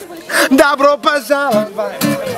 Добро пожаловать!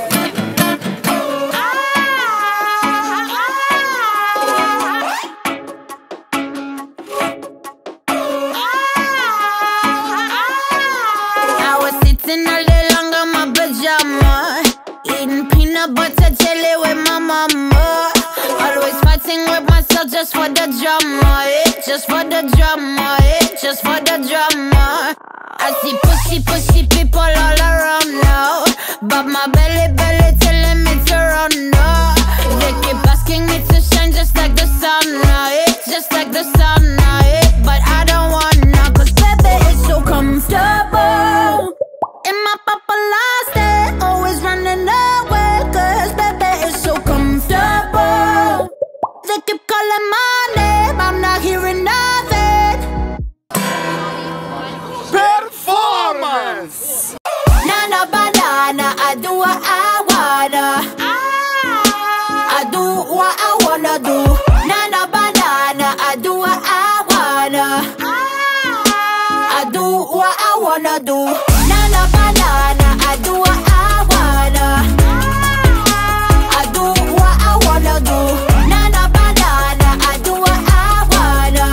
I was sitting all day long in my pajama, eating peanut butter jelly with my mama. Always fighting with myself just for the drama, just for the drama, just for the drama. I see pushy people all around now, but my belly telling me to run now. They keep asking me to shine just like the sun, just like the sun, but I don't wanna, cause baby it's so comfortable. In my paparazzi, always running away, cause baby it's so comfortable. They keep calling my name, I'm not hearing nothing. Performance! Nana banana, I do what I wanna. I do what I wanna do. Nana banana, I do what I wanna. I do what I wanna do. Nana banana, I do what I wanna. I do what I wanna do. Nana banana, I do what I wanna.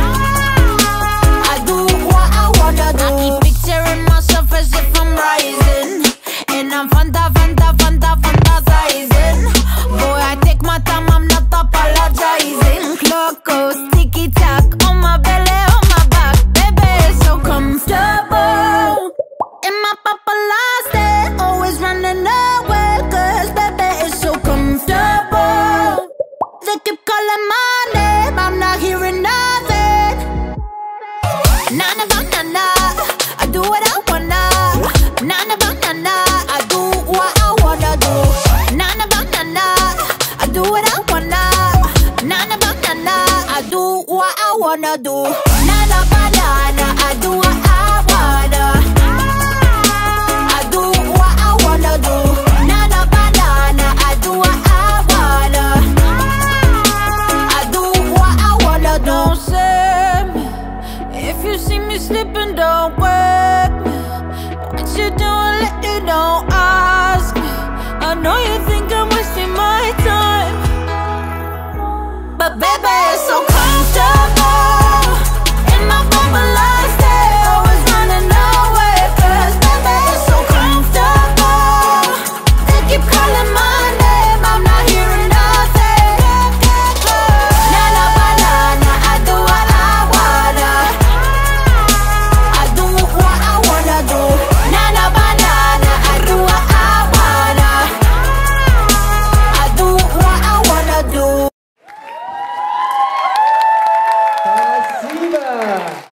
I do what I wanna do. I keep picturing myself as if I'm rising, and I'm fantasizing. Boy, I take my time, I'm not apologizing. Clock goes ticky-tock on my belly, on my back. Baby, it's so comfortable. In my paparazzi, always running away, cause baby, it's so comfortable. They keep calling my name, I'm not hearing nothing. Nana banana, I do what I wanna. Nana banana, I do what I wanna do. Nana banana, I do what I wanna. Nana banana, I do what I wanna do. Nana banana, I do what I wanna. I do what I wanna do. Nana banana, I do what I wanna. I do what I wanna do. Don't say me if you see me sleeping, don't wake me. What you doing lately, don't ask me. I know you think I'm wasting my time, but baby, it's so comfortable. In my paparazzi, always running away, cause baby, it's so comfortable. They keep calling my name, I'm not hearing nothing. Nana banana, I do what I wanna. I do what I wanna do. Nana banana, I do what I wanna. I do what I wanna do. Спасибо!